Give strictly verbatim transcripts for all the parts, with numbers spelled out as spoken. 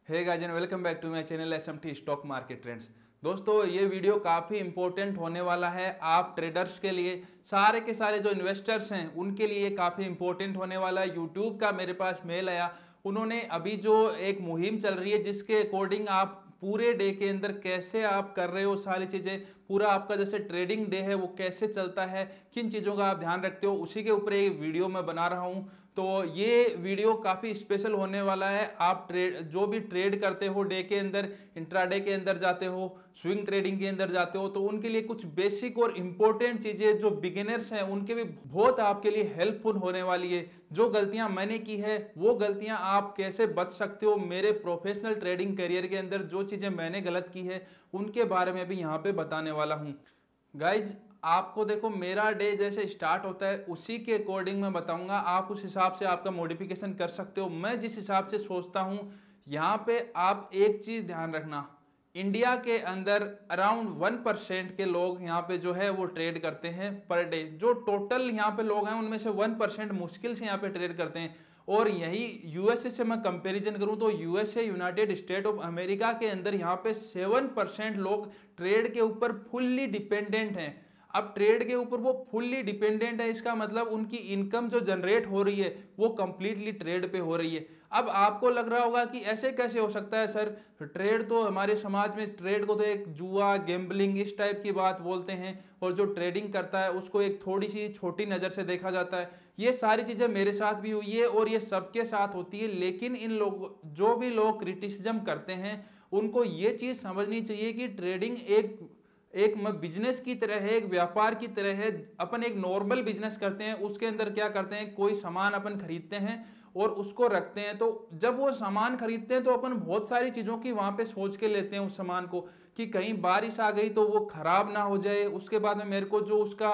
Hey guys and welcome back to my channel SMT stock market trends. दोस्तों ये video काफ़ी important होने वाला है आप ट्रेडर्स के लिए, सारे के सारे जो इन्वेस्टर्स हैं उनके लिए काफ़ी इंपॉर्टेंट होने वाला है। यूट्यूब का मेरे पास मेल आया, उन्होंने अभी जो एक मुहिम चल रही है जिसके अकॉर्डिंग आप पूरे डे के अंदर कैसे आप कर रहे हो सारी चीज़ें, पूरा आपका जैसे ट्रेडिंग डे है वो कैसे चलता है, किन चीज़ों का आप ध्यान रखते हो, उसी के ऊपर एक वीडियो मैं बना रहा हूँ। तो ये वीडियो काफ़ी स्पेशल होने वाला है। आप ट्रेड जो भी ट्रेड करते हो डे के अंदर, इंट्राडे के अंदर जाते हो, स्विंग ट्रेडिंग के अंदर जाते हो, तो उनके लिए कुछ बेसिक और इम्पोर्टेंट चीज़ें जो बिगिनर्स हैं उनके भी बहुत आपके लिए हेल्पफुल होने वाली है। जो गलतियां मैंने की है वो गलतियां आप कैसे बच सकते हो, मेरे प्रोफेशनल ट्रेडिंग करियर के अंदर जो चीज़ें मैंने गलत की है उनके बारे में भी यहाँ पे बताने वाला हूँ। गाइज आपको देखो, मेरा डे जैसे स्टार्ट होता है उसी के अकॉर्डिंग मैं बताऊंगा, आप उस हिसाब से आपका मॉडिफिकेशन कर सकते हो। मैं जिस हिसाब से सोचता हूं यहाँ पे आप एक चीज ध्यान रखना, इंडिया के अंदर अराउंड वन परसेंट के लोग यहाँ पे जो है वो ट्रेड करते हैं पर डे। जो टोटल यहाँ पे लोग हैं उनमें से वन परसेंट मुश्किल से यहाँ पे ट्रेड करते हैं। और यही यूएसए से मैं कंपैरिजन करूं तो USA united state of America के अंदर यहाँ पे सेवन परसेंट लोग ट्रेड के ऊपर फुल्ली डिपेंडेंट हैं। अब ट्रेड के ऊपर वो फुल्ली डिपेंडेंट है, इसका मतलब उनकी इनकम जो जनरेट हो रही है वो कंप्लीटली ट्रेड पे हो रही है। अब आपको लग रहा होगा कि ऐसे कैसे हो सकता है सर, ट्रेड तो हमारे समाज में ट्रेड को तो एक जुआ, गैम्बलिंग इस टाइप की बात बोलते हैं, और जो ट्रेडिंग करता है उसको एक थोड़ी सी छोटी नज़र से देखा जाता है। ये सारी चीज़ें मेरे साथ भी हुई है और ये सबके साथ होती है। लेकिन इन लोग जो भी लोग क्रिटिसिज्म करते हैं उनको ये चीज़ समझनी चाहिए कि ट्रेडिंग एक एक बिजनेस की तरह है, एक व्यापार की तरह है। अपन एक नॉर्मल बिजनेस करते हैं, उसके अंदर क्या करते हैं, कोई सामान अपन खरीदते हैं और उसको रखते हैं। तो जब वो सामान खरीदते हैं तो अपन बहुत सारी चीज़ों की वहाँ पे सोच के लेते हैं उस सामान को, कि कहीं बारिश आ गई तो वो खराब ना हो जाए, उसके बाद में मेरे को जो उसका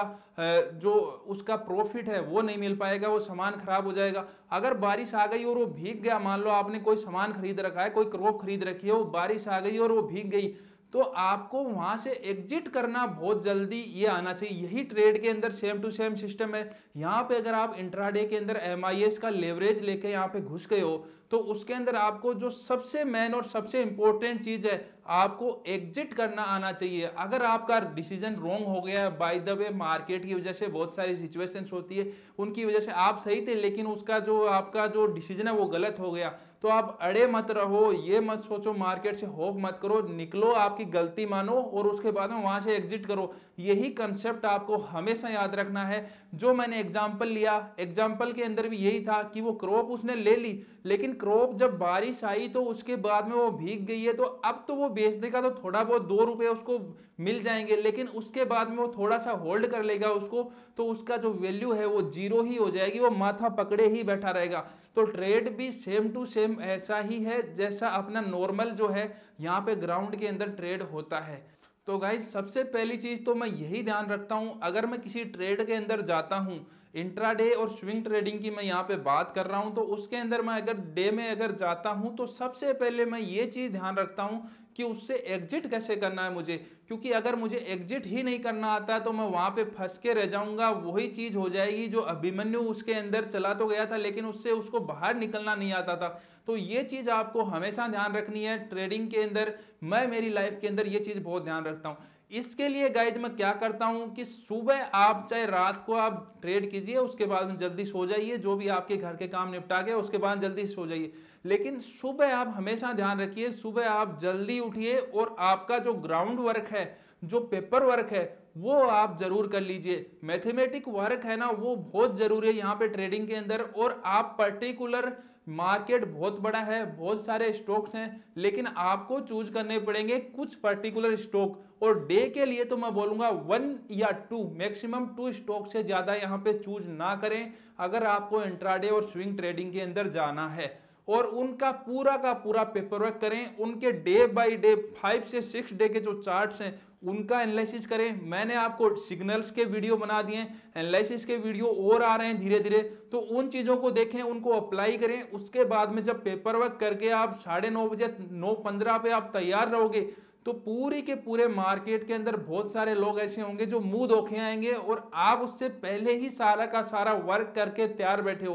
जो उसका प्रॉफिट है वो नहीं मिल पाएगा, वो सामान खराब हो जाएगा। अगर बारिश आ गई और वो भीग गया, मान लो आपने कोई सामान खरीद रखा है, कोई क्रॉप खरीद रखी है, वो बारिश आ गई और वो भीग गई, तो आपको वहां से एग्जिट करना बहुत जल्दी ये आना चाहिए। यही ट्रेड के अंदर सेम टू सेम सिस्टम है। यहाँ पे अगर आप इंट्राडे के अंदर एम आई एस का लेवरेज लेके यहाँ पे घुस गए हो तो उसके अंदर आपको जो सबसे मेन और सबसे इंपॉर्टेंट चीज है, आपको एग्जिट करना आना चाहिए। अगर आपका डिसीजन रॉन्ग हो गया, बाय द वे मार्केट की वजह से बहुत सारी सिचुएशंस होती है, उनकी वजह से आप सही थे लेकिन उसका जो आपका जो डिसीजन है वो गलत हो गया, तो आप अड़े मत रहो, ये मत सोचो, मार्केट से होप मत करो, निकलो, आपकी गलती मानो और उसके बाद में वहां से एग्जिट करो। यही कंसेप्ट आपको हमेशा याद रखना है। जो मैंने एग्जांपल लिया, एग्जांपल के अंदर भी यही था कि वो क्रॉप उसने ले ली, लेकिन क्रॉप जब बारिश आई तो उसके बाद में वो भीग गई है, तो अब तो वो बेच देगा तो थोड़ा बहुत दो रुपए उसको मिल जाएंगे, लेकिन उसके बाद में वो थोड़ा सा होल्ड कर लेगा उसको, तो उसका जो वैल्यू है वो जीरो ही हो जाएगी, वो माथा पकड़े ही बैठा रहेगा। तो ट्रेड भी सेम टू सेम ऐसा ही है जैसा अपना नॉर्मल जो है यहाँ पे ग्राउंड के अंदर ट्रेड होता है। तो गाइज सबसे पहली चीज तो मैं यही ध्यान रखता हूं, अगर मैं किसी ट्रेड के अंदर जाता हूं, इंट्राडे और स्विंग ट्रेडिंग की मैं यहाँ पे बात कर रहा हूं, तो उसके अंदर मैं अगर डे में अगर जाता हूं तो सबसे पहले मैं ये चीज ध्यान रखता हूं कि उससे एग्जिट कैसे करना है मुझे। क्योंकि अगर मुझे एग्जिट ही नहीं करना आता तो मैं वहां पे फंस के रह जाऊंगा, वही चीज हो जाएगी जो अभिमन्यु उसके अंदर चला तो गया था लेकिन उससे उसको बाहर निकलना नहीं आता था। तो ये चीज आपको हमेशा ध्यान रखनी है ट्रेडिंग के अंदर। मैं मेरी लाइफ के अंदर ये चीज बहुत ध्यान रखता हूँ। इसके लिए गाइज मैं क्या करता हूं कि सुबह आप चाहे रात को आप ट्रेड कीजिए, उसके बाद में जल्दी सो जाइए, जो भी आपके घर के काम निपटा के उसके बाद जल्दी सो जाइए, लेकिन सुबह आप हमेशा ध्यान रखिए, सुबह आप जल्दी उठिए और आपका जो ग्राउंड वर्क है, जो पेपर वर्क है वो आप जरूर कर लीजिए। मैथमेटिक वर्क है ना वो बहुत जरूरी है यहाँ पे ट्रेडिंग के अंदर। और आप पर्टिकुलर, मार्केट बहुत बड़ा है, बहुत सारे स्टॉक्स हैं, लेकिन आपको चूज करने पड़ेंगे कुछ पर्टिकुलर स्टॉक। और डे के लिए तो मैं बोलूंगा वन या टू, मैक्सिमम टू स्टॉक से ज्यादा यहाँ पे चूज ना करें अगर आपको इंट्राडे और स्विंग ट्रेडिंग के अंदर जाना है। और उनका पूरा का पूरा पेपर वर्क करें, उनके डे बाय डे फाइव से सिक्स डे के जो चार्ट्स हैं उनका एनालिसिस करें। मैंने आपको सिग्नल्स के वीडियो बना दिए, एनालिसिस के वीडियो और आ रहे हैं धीरे धीरे, तो उन चीजों को देखें, उनको अप्लाई करें। उसके बाद में जब पेपर वर्क करके आप साढ़े नौ बजे नौ पंद्रह पे आप तैयार रहोगे तो पूरी के पूरे मार्केट के अंदर बहुत सारे लोग ऐसे होंगे जो मुंह धोखे आएंगे और आप उससे पहले ही सारा का सारा वर्क करके तैयार बैठे हो। तो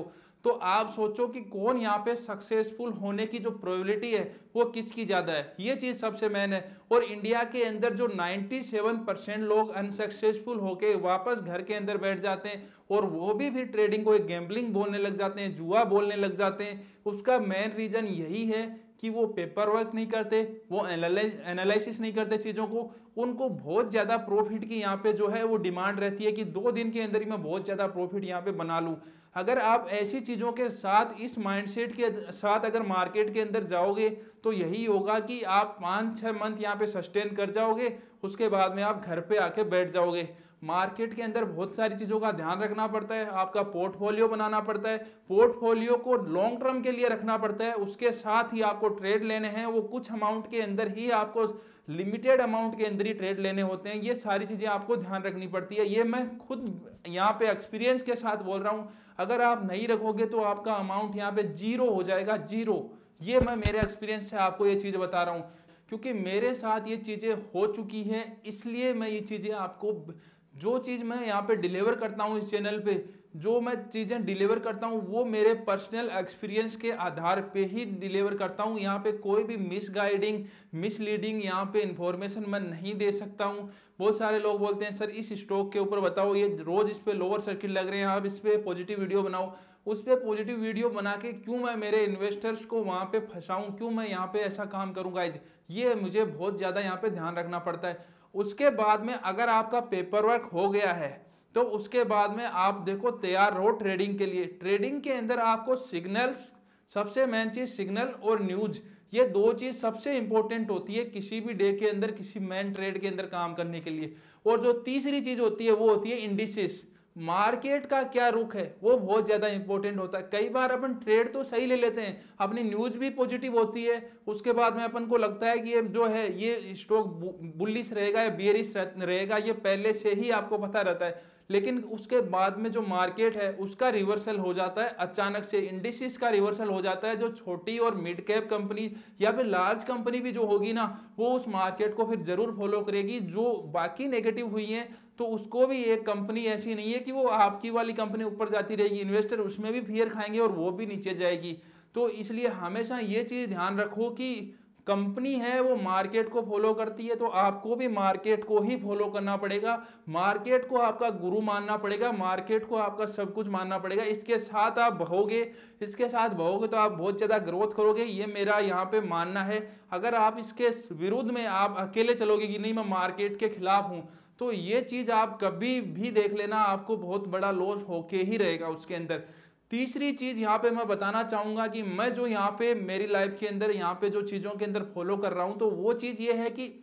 तो आप सोचो कि कौन यहाँ पे सक्सेसफुल होने की जो प्रोबेबिलिटी है वो किसकी ज्यादा है, ये चीज सबसे मेन है। और इंडिया के अंदर जो सत्तानवे परसेंट लोग अनसक्सेसफुल होके वापस घर के अंदर बैठ जाते हैं और वो भी फिर ट्रेडिंग को एक गैम्बलिंग बोलने लग जाते हैं, जुआ बोलने लग जाते हैं, उसका मेन रीजन यही है कि वो पेपर वर्क नहीं करते, वो एनालिसिस नहीं करते चीजों को। उनको बहुत ज्यादा प्रॉफिट की यहाँ पे जो है वो डिमांड रहती है कि दो दिन के अंदर ही मैं बहुत ज्यादा प्रॉफिट यहाँ पे बना लूं। अगर आप ऐसी चीजों के साथ, इस माइंडसेट के साथ अगर मार्केट के अंदर जाओगे तो यही होगा कि आप पाँच छह मंथ यहाँ पे सस्टेन कर जाओगे, उसके बाद में आप घर पे आके बैठ जाओगे। मार्केट के अंदर बहुत सारी चीजों का ध्यान रखना पड़ता है, आपका पोर्टफोलियो बनाना पड़ता है, पोर्टफोलियो को लॉन्ग टर्म के लिए रखना पड़ता है, उसके साथ ही आपको ट्रेड लेने हैं, वो कुछ अमाउंट के अंदर ही आपको, लिमिटेड अमाउंट के अंदर ही ट्रेड लेने होते हैं। ये सारी चीजें आपको ध्यान रखनी पड़ती है, ये मैं खुद यहाँ पे एक्सपीरियंस के साथ बोल रहा हूँ। अगर आप नहीं रखोगे तो आपका अमाउंट यहाँ पे जीरो हो जाएगा, जीरो। ये मैं मेरे एक्सपीरियंस से आपको ये चीज बता रहा हूँ, क्योंकि मेरे साथ ये चीजें हो चुकी हैं, इसलिए मैं ये चीजें आपको, जो चीज मैं यहाँ पे डिलीवर करता हूँ इस चैनल पे, जो मैं चीजें डिलीवर करता हूँ वो मेरे पर्सनल एक्सपीरियंस के आधार पे ही डिलीवर करता हूँ। यहाँ पे कोई भी मिस गाइडिंग, मिसलीडिंग यहाँ पे इंफॉर्मेशन मैं नहीं दे सकता हूँ। बहुत सारे लोग बोलते हैं सर इस स्टॉक के ऊपर बताओ, ये रोज इस पे लोअर सर्किट लग रहे हैं, आप इस पे पॉजिटिव वीडियो बनाओ। उस पर पॉजिटिव वीडियो बना के क्यों मैं मेरे इन्वेस्टर्स को वहां पे फंसाऊं, क्यों मैं यहाँ पे ऐसा काम करूंगा, ये मुझे बहुत ज्यादा यहाँ पे ध्यान रखना पड़ता है। उसके बाद में अगर आपका पेपर वर्क हो गया है तो उसके बाद में आप देखो तैयार रहो ट्रेडिंग के लिए। ट्रेडिंग के अंदर आपको सिग्नल्स, सबसे मेन चीज सिग्नल और न्यूज, ये दो चीज सबसे इंपॉर्टेंट होती है किसी भी डे के अंदर, किसी मेन ट्रेड के अंदर काम करने के लिए। और जो तीसरी चीज होती है वो होती है इंडिसेस, मार्केट का क्या रुख है वो बहुत ज्यादा इंपॉर्टेंट होता है। कई बार अपन ट्रेड तो सही ले लेते हैं, अपनी न्यूज भी पॉजिटिव होती है, उसके बाद में अपन को लगता है कि ये जो है ये स्टॉक बुलिश रहेगा या बेयरिश रहेगा, ये पहले से ही आपको पता रहता है, लेकिन उसके बाद में जो मार्केट है उसका रिवर्सल हो जाता है अचानक से, इंडिसेस का रिवर्सल हो जाता है। जो छोटी और मिड कैप कंपनी या फिर लार्ज कंपनी भी जो होगी ना, वो उस मार्केट को फिर जरूर फॉलो करेगी। जो बाकी नेगेटिव हुई है तो उसको भी, एक कंपनी ऐसी नहीं है कि वो आपकी वाली कंपनी ऊपर जाती रहेगी, इन्वेस्टर उसमें भी फियर खाएंगे और वो भी नीचे जाएगी। तो इसलिए हमेशा ये चीज ध्यान रखो कि कंपनी है वो मार्केट को फॉलो करती है, तो आपको भी मार्केट को ही फॉलो करना पड़ेगा, मार्केट को आपका गुरु मानना पड़ेगा, मार्केट को आपका सब कुछ मानना पड़ेगा। इसके साथ आप बहोगे, इसके साथ बहोगे तो आप बहुत ज्यादा ग्रोथ करोगे, ये मेरा यहाँ पे मानना है। अगर आप इसके विरुद्ध में आप अकेले चलोगे कि नहीं मैं मार्केट के खिलाफ हूं, तो ये चीज आप कभी भी देख लेना, आपको बहुत बड़ा लॉस होके ही रहेगा उसके अंदर। तीसरी चीज यहाँ पे मैं बताना चाहूंगा कि मैं जो यहाँ पे मेरी लाइफ के अंदर यहाँ पे जो चीजों के अंदर फॉलो कर रहा हूँ, तो वो चीज ये है कि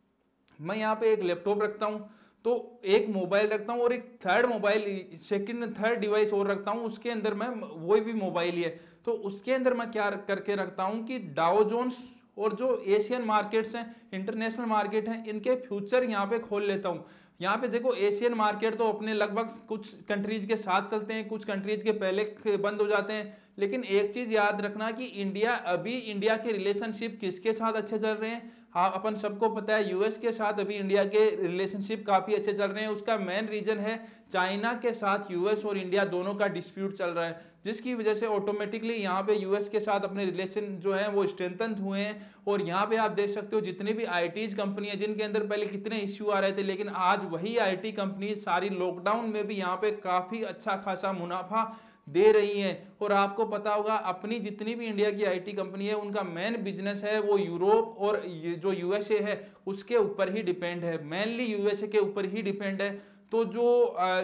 मैं यहाँ पे एक लैपटॉप रखता हूँ, तो एक मोबाइल रखता हूँ और एक third mobile, second third device और रखता हूँ, उसके अंदर मैं वही भी मोबाइल ही है। तो उसके अंदर मैं क्या करके रखता हूँ कि डाउ जोन्स और जो एशियन मार्केट्स हैं, इंटरनेशनल मार्केट हैं, इनके फ्यूचर यहाँ पे खोल लेता हूँ। यहाँ पे देखो एशियन मार्केट तो अपने लगभग कुछ कंट्रीज के साथ चलते हैं, कुछ कंट्रीज के पहले बंद हो जाते हैं, लेकिन एक चीज याद रखना कि इंडिया, अभी इंडिया के रिलेशनशिप किसके साथ अच्छे चल रहे हैं, हाँ अपन सबको पता है यूएस के साथ अभी इंडिया के रिलेशनशिप काफी अच्छे चल रहे हैं। उसका मेन रीजन है चाइना के साथ यूएस और इंडिया दोनों का डिस्प्यूट चल रहा है, जिसकी वजह से ऑटोमेटिकली यहाँ पे यूएस के साथ अपने रिलेशन जो है वो स्ट्रेंथन हुए हैं। और यहाँ पे आप देख सकते हो जितनी भी आईटीज कंपनी है, जिनके अंदर पहले कितने इश्यू आ रहे थे, लेकिन आज वही आईटी कंपनी सारी लॉकडाउन में भी यहाँ पे काफी अच्छा खासा मुनाफा दे रही है। और आपको पता होगा अपनी जितनी भी इंडिया की आईटी कंपनी है, उनका मेन बिजनेस है वो यूरोप और जो यूएसए है उसके ऊपर ही डिपेंड है, मेनली यूएसए के ऊपर ही डिपेंड है। तो जो आ,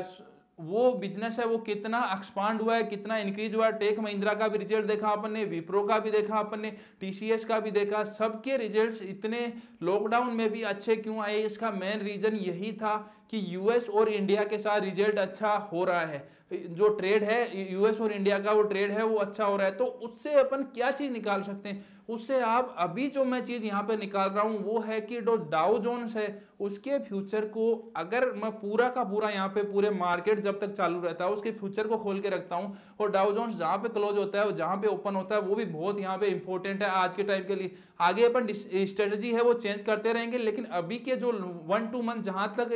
वो बिजनेस है वो कितना एक्सपांड हुआ है, कितना इंक्रीज हुआ है, टेक महिंद्रा का भी रिजल्ट देखा अपन ने, विप्रो का भी देखा अपन ने, टीसीएस का भी देखा, सबके रिजल्ट्स इतने लॉकडाउन में भी अच्छे क्यों आए। इसका मेन रीजन यही था कि यूएस और इंडिया के साथ रिजल्ट अच्छा हो रहा है, जो ट्रेड है यूएस और इंडिया का वो ट्रेड है वो अच्छा हो रहा है। तो उससे अपन क्या चीज निकाल सकते हैं, उससे आप अभी जो मैं चीज यहाँ पे निकाल रहा हूँ वो है कि जो डाउ जोन्स है उसके फ्यूचर को अगर मैं पूरा का पूरा यहाँ पे पूरे मार्केट जब तक चालू रहता है उसके फ्यूचर को खोल के रखता हूँ, और डाउ जोन्स जहाँ पे क्लोज होता है जहाँ पे ओपन होता है वो भी बहुत यहाँ पे इंपॉर्टेंट है आज के टाइम के लिए। आगे अपन स्ट्रेटजी है वो चेंज करते रहेंगे, लेकिन अभी के जो वन टू मंथ जहां तक ये जो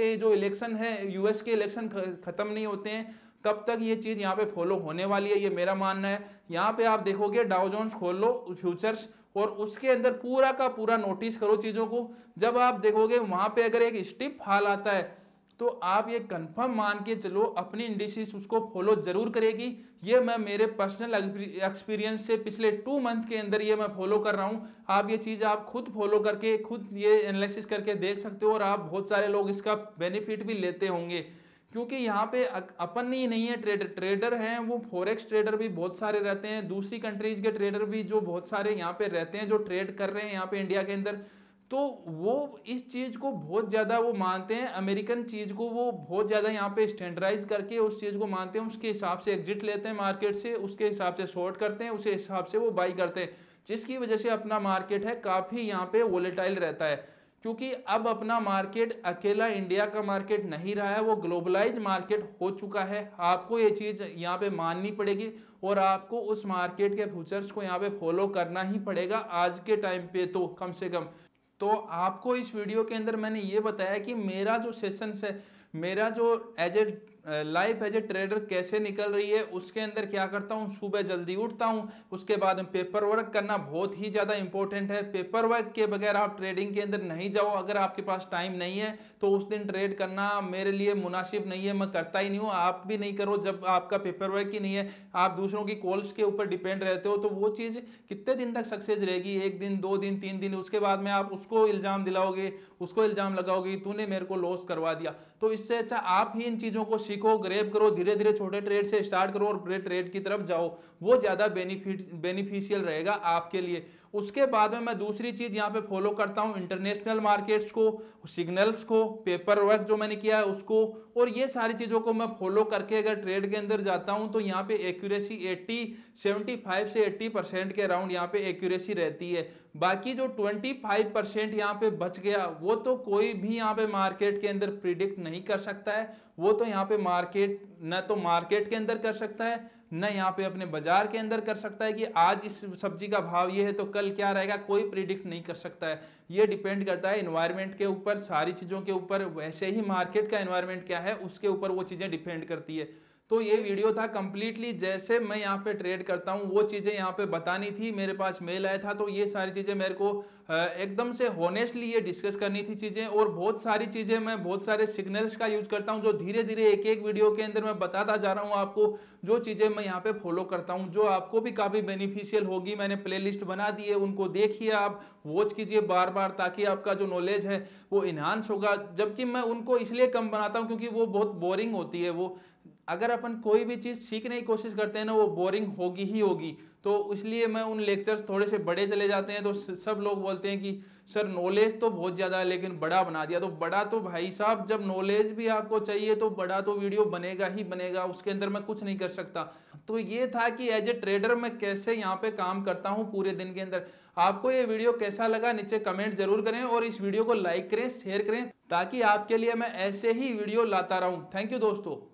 इलेक्शन है, यूएस के इलेक्शन खत्म नहीं होते हैं तब तक ये चीज यहाँ पे फॉलो होने वाली है, ये मेरा मानना है। यहाँ पे आप देखोगे डाउ जोन्स खोल लो फ्यूचर्स और उसके अंदर पूरा का पूरा नोटिस करो चीजों को। जब आप देखोगे वहां पे अगर एक स्टिप फॉल आता है तो आप ये कंफर्म मान के चलो अपनी इंडिसेस उसको फॉलो जरूर करेगी। ये मैं मेरे पर्सनल एक्सपीरियंस से पिछले टू मंथ के अंदर ये मैं फॉलो कर रहा हूँ। आप ये चीज आप खुद फॉलो करके खुद ये एनालिसिस करके देख सकते हो और आप बहुत सारे लोग इसका बेनिफिट भी लेते होंगे, क्योंकि यहाँ पे अपन ही नहीं है ट्रेडर ट्रेडर हैं वो फॉरेक्स ट्रेडर भी बहुत सारे रहते हैं, दूसरी कंट्रीज के ट्रेडर भी जो बहुत सारे यहाँ पे रहते हैं जो ट्रेड कर रहे हैं यहाँ पे इंडिया के अंदर, तो वो इस चीज को बहुत ज्यादा वो मानते हैं, अमेरिकन चीज को वो बहुत ज्यादा यहाँ पे स्टैंडर्डाइज करके उस चीज को मानते हैं, उसके हिसाब से एग्जिट लेते हैं मार्केट से, उसके हिसाब से शॉर्ट करते हैं, उस हिसाब से वो बाई करते हैं, जिसकी वजह से अपना मार्केट है काफी यहाँ पे वोलेटाइल रहता है। क्योंकि अब अपना मार्केट अकेला इंडिया का मार्केट नहीं रहा है, वो ग्लोबलाइज मार्केट हो चुका है। आपको ये चीज यहाँ पे माननी पड़ेगी और आपको उस मार्केट के फ्यूचर्स को यहाँ पे फॉलो करना ही पड़ेगा आज के टाइम पे तो कम से कम। तो आपको इस वीडियो के अंदर मैंने ये बताया कि मेरा जो सेशंस है, मेरा जो as a life as a trader कैसे निकल रही है, उसके अंदर क्या करता हूँ, सुबह जल्दी उठता हूँ, उसके बाद पेपर वर्क करना बहुत ही ज़्यादा इंपॉर्टेंट है। पेपर वर्क के बगैर आप ट्रेडिंग के अंदर नहीं जाओ। अगर आपके पास टाइम नहीं है तो उस दिन ट्रेड करना मेरे लिए मुनासिब नहीं है, मैं करता ही नहीं हूँ, आप भी नहीं करो जब आपका पेपर वर्क ही नहीं है, आप दूसरों की कॉल्स के ऊपर डिपेंड रहते हो, तो वो चीज़ कितने दिन तक सक्सेस रहेगी, एक दिन दो दिन तीन दिन, उसके बाद में आप उसको इल्ज़ाम दिलाओगे, उसको इल्ज़ाम लगाओगे तूने मेरे को लॉस करवा दिया। तो इससे अच्छा आप ही इन चीज़ों को सीखो, ग्रेब करो, धीरे धीरे छोटे ट्रेड से स्टार्ट करो और बड़े ट्रेड की तरफ जाओ, वो ज़्यादा बेनिफिट बेनिफिशियल रहेगा आपके लिए। उसके बाद में मैं दूसरी चीज़ यहाँ पे फॉलो करता हूँ इंटरनेशनल मार्केट्स को, सिग्नल्स को, पेपर वर्क जो मैंने किया है उसको, और ये सारी चीज़ों को मैं फॉलो करके अगर ट्रेड के अंदर जाता हूँ तो यहाँ पे एक्यूरेसी अस्सी पचहत्तर से अस्सी परसेंट के अराउंड यहाँ पे एक्यूरेसी रहती है। बाकी जो पच्चीस परसेंट यहाँ पे बच गया वो तो कोई भी यहाँ पे मार्केट के अंदर प्रिडिक्ट नहीं कर सकता है, वो तो यहाँ पे मार्केट न तो मार्केट के अंदर कर सकता है न यहाँ पे अपने बाजार के अंदर कर सकता है कि आज इस सब्जी का भाव ये है तो कल क्या रहेगा, कोई प्रिडिक्ट नहीं कर सकता है। ये डिपेंड करता है एनवायरनमेंट के ऊपर, सारी चीज़ों के ऊपर, वैसे ही मार्केट का एनवायरनमेंट क्या है उसके ऊपर वो चीज़ें डिपेंड करती है। तो ये वीडियो था कंप्लीटली जैसे मैं यहाँ पे ट्रेड करता हूँ वो चीज़ें यहाँ पे बतानी थी, मेरे पास मेल आया था तो ये सारी चीज़ें मेरे को एकदम से होनेस्टली ये डिस्कस करनी थी चीज़ें। और बहुत सारी चीज़ें मैं बहुत सारे सिग्नल्स का यूज करता हूँ जो धीरे धीरे एक एक वीडियो के अंदर मैं बताता जा रहा हूँ आपको, जो चीज़ें मैं यहाँ पे फॉलो करता हूँ जो आपको भी काफ़ी बेनिफिशियल होगी। मैंने प्ले लिस्ट बना दी है, उनको देखिए, आप वॉच कीजिए बार बार ताकि आपका जो नॉलेज है वो इन्हांस होगा। जबकि मैं उनको इसलिए कम बनाता हूँ क्योंकि वो बहुत बोरिंग होती है, वो अगर अपन कोई भी चीज़ सीखने की कोशिश करते हैं ना वो बोरिंग होगी ही होगी। तो इसलिए मैं उन लेक्चर्स थोड़े से बड़े चले जाते हैं तो सब लोग बोलते हैं कि सर नॉलेज तो बहुत ज़्यादा है लेकिन बड़ा बना दिया। तो बड़ा तो भाई साहब जब नॉलेज भी आपको चाहिए तो बड़ा तो वीडियो बनेगा ही बनेगा, उसके अंदर मैं कुछ नहीं कर सकता। तो ये था कि एज ए ट्रेडर मैं कैसे यहाँ पे काम करता हूँ पूरे दिन के अंदर। आपको ये वीडियो कैसा लगा नीचे कमेंट जरूर करें और इस वीडियो को लाइक करें, शेयर करें ताकि आपके लिए मैं ऐसे ही वीडियो लाता रहूँ। थैंक यू दोस्तों।